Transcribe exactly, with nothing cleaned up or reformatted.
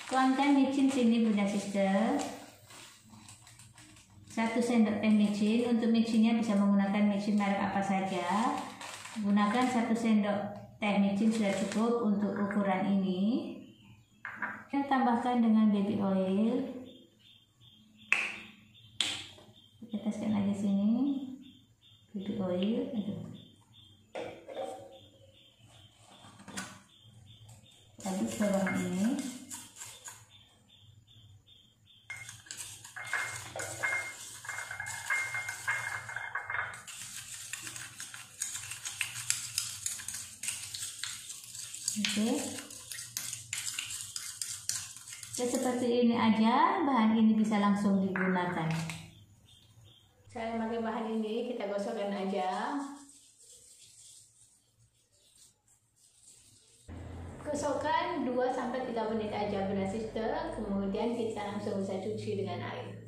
Tuangkan micin sini Bunda Sister. Satu sendok teh micin. Untuk micinnya bisa menggunakan micin merek apa saja. Gunakan satu sendok teh micin sudah cukup untuk ukuran ini. Kita tambahkan dengan baby oil. Kita teskan lagi sini. Baby oil. Aduh. Aduk ke bahan ini. Oke. Ya, seperti ini aja, bahan ini bisa langsung digunakan. Saya pakai bahan ini, kita gosokkan aja. Gosokkan dua sampai tiga menit aja Bunda Sister, kemudian kita langsung bisa cuci dengan air.